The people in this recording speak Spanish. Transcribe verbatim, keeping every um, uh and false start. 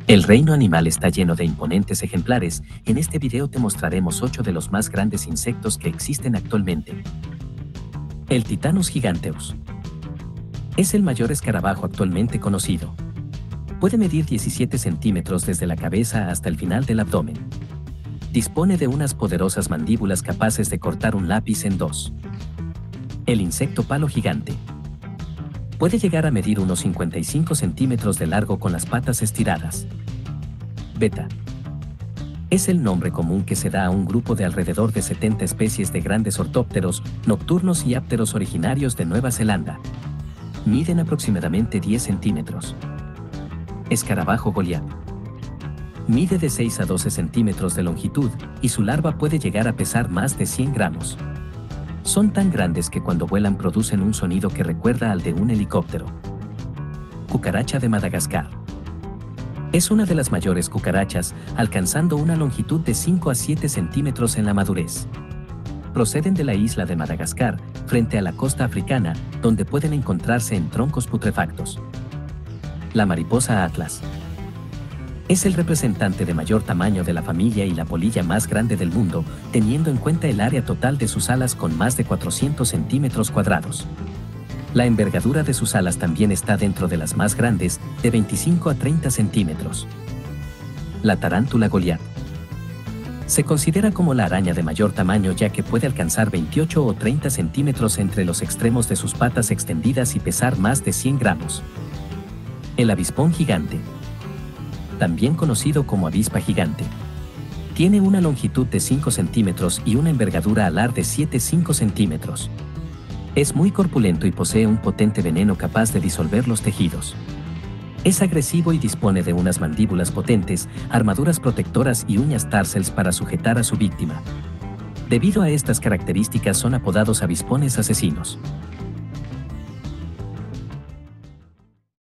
El reino animal está lleno de imponentes ejemplares. En este video te mostraremos ocho de los más grandes insectos que existen actualmente. El Titánus giganteus. Es el mayor escarabajo actualmente conocido. Puede medir diecisiete centímetros desde la cabeza hasta el final del abdomen. Dispone de unas poderosas mandíbulas capaces de cortar un lápiz en dos. El insecto palo gigante. Puede llegar a medir unos cincuenta y cinco centímetros de largo con las patas estiradas. Beta. Es el nombre común que se da a un grupo de alrededor de setenta especies de grandes ortópteros, nocturnos y ápteros originarios de Nueva Zelanda. Miden aproximadamente diez centímetros. Escarabajo Goliat. Mide de seis a doce centímetros de longitud y su larva puede llegar a pesar más de cien gramos. Son tan grandes que cuando vuelan producen un sonido que recuerda al de un helicóptero. Cucaracha de Madagascar. Es una de las mayores cucarachas, alcanzando una longitud de cinco a siete centímetros en la madurez. Proceden de la isla de Madagascar, frente a la costa africana, donde pueden encontrarse en troncos putrefactos. La mariposa atlas. Es el representante de mayor tamaño de la familia y la polilla más grande del mundo, teniendo en cuenta el área total de sus alas con más de cuatrocientos centímetros cuadrados. La envergadura de sus alas también está dentro de las más grandes, de veinticinco a treinta centímetros. La tarántula Goliat. Se considera como la araña de mayor tamaño ya que puede alcanzar veintiocho o treinta centímetros entre los extremos de sus patas extendidas y pesar más de cien gramos. El avispón gigante. También conocido como avispa gigante. Tiene una longitud de cinco centímetros y una envergadura alar de siete a cinco centímetros. Es muy corpulento y posee un potente veneno capaz de disolver los tejidos. Es agresivo y dispone de unas mandíbulas potentes, armaduras protectoras y uñas társels para sujetar a su víctima. Debido a estas características son apodados avispones asesinos.